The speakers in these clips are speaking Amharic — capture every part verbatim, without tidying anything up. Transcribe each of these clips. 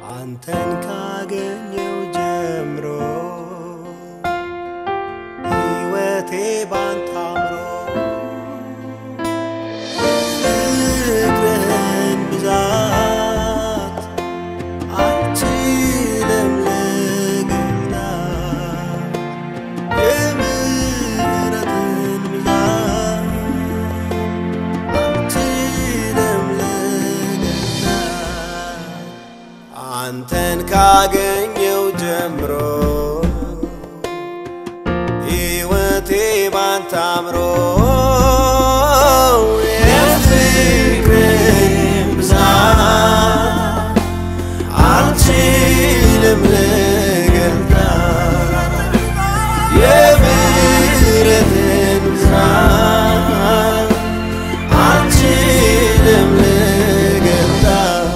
አንተን ካገኘው ጀምሮ ሕይወቴ ባንተ አምሮ ፍቅርህን ብዛት አልችልም ልገልጣት የምህረትን ብዛት አልችልም ልገልጣት አንተን ካገኘው ጀምሮ ሕይወቴ ባንተ አምሮ የፍቅርህን ብዛት አልችልም ልገልጣት የምህረትህን ብዛት አልችልም ልገልጣት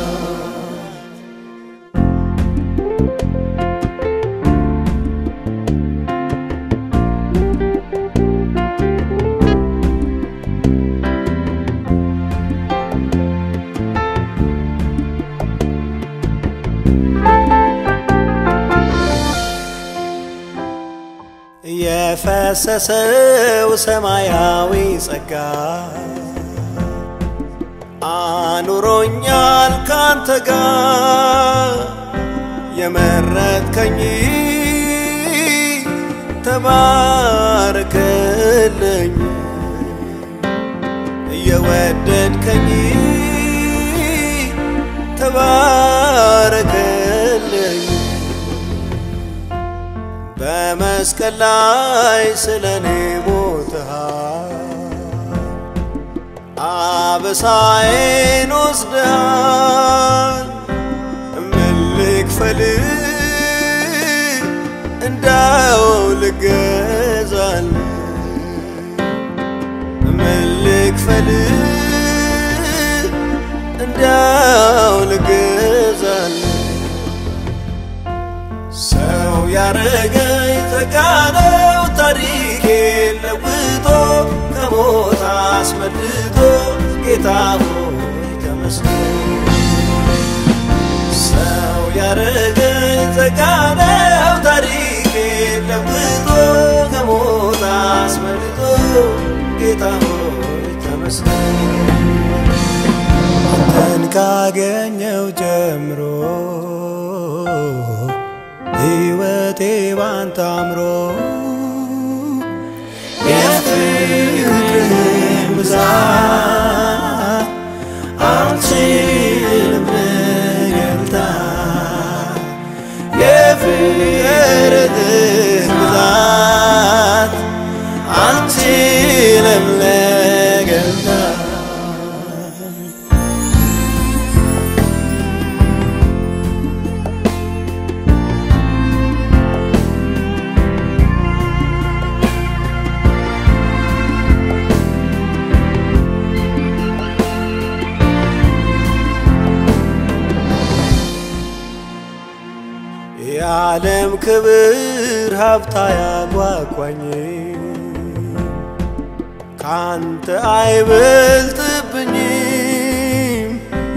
የፈሰሰው ሰማያዊ ጸጋ አኑሮኛል ካንተ ጋር የመረጥከኝ ተባረክልኝ የወደድከኝ ተባረክልኝ በመስቀል ላይ ስለኔ ሞተሃል አበሳዬን ወስደሃል ምን ልክፈልህ እንዳው ልገዛልህ ምን ልክፈልህ እንዳው ልገዛልህ ሰው ያረገኝ ተጋነው ታሪኬን ለውጦ ከሞት አስመልጦ ጌታ ሆይ ተመስገን ሰው ያረገኝ ተጋነው ታሪኬን ለውጦ ከሞት አስመልጦ ጌታ ሆይ ተመስገን አንተን ካገኘው ጀምሮ ሕይወቴ ባንተ አምሮ የፍቅርህን ብዛት አልችልም ልገልጣት የፍቅርህን ብዛት አልችልም ልገልጣት የዓለም ክብር ሀብታ ያጓጓኝ ካንተ አይበልጥብኝም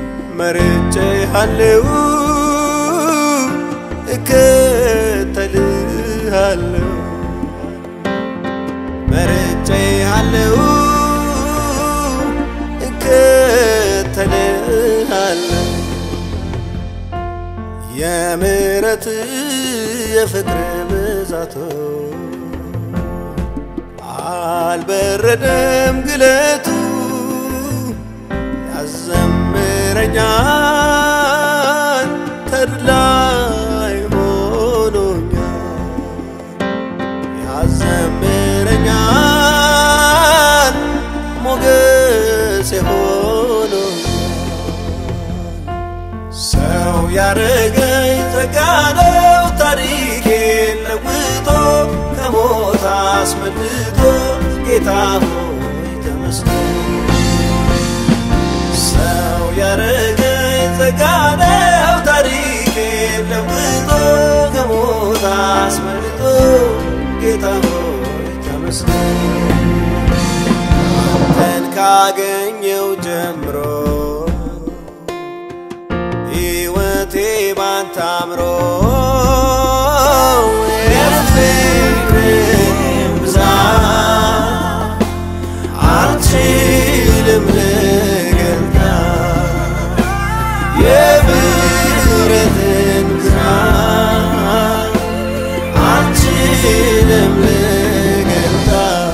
መርጬሃለሁ እከተልሃለሁ መርጬሃለሁ እከተልሃለሁ የምህረት የፍቅር ብዛቱ አልበረደም ግለቱ ያዘምረኛል ተድላይ ሆኖኛል ያዘምረኛል ሞገሴ ሆኖኛል ሰው ያረገኝ ተጋነው ታሪኬን ለውጦ ከሞት አስመልጦ ጌታ ሆይ ተመስገን ሰው ያረገኝ ተጋነው ታሪኬን ለውጦ ከሞት አስመልጦ ጌታ ሆይ ተመስገን አንተን ካገኘው ጀምሮ ሕይወቴ ባንተ አምሮ የፍቅርህን ብዛት አልችልም ልገልጣት የምሕረትህን ብዛት አልችልም ልገልጣት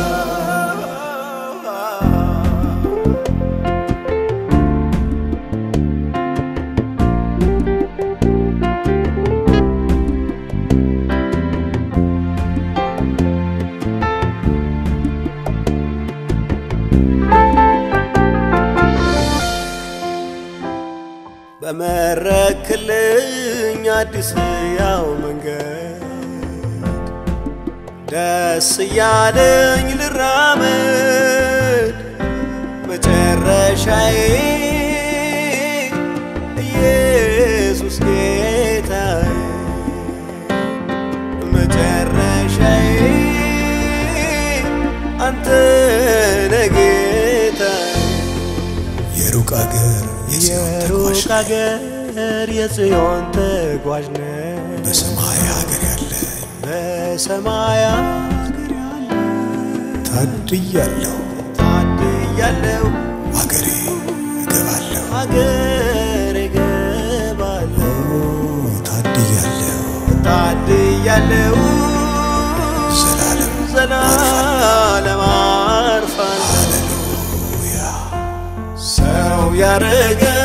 በመረክልኝ አዲስ ያው መንገድ ደስ ያለኝ ልራመድ መጨረሻዬ ኢየሱስ ጌታዬ መጨረሻዬ አንተ ነህ ጌታዬ የሩቅ አገር የሩቅ አገር የጽዮን ተጓዥ ነኝ በሰማይ ሀገር ያለ በሰማይ ሀገር ያለ ታድያለሁ ታድያለሁ አገሬ እገባለሁ አገሬ እገባለሁ ታድያለሁ ታድያለሁ ዘላለም ዘላለም አርፋለሁ ሃሌሉያ ሰው ያረገ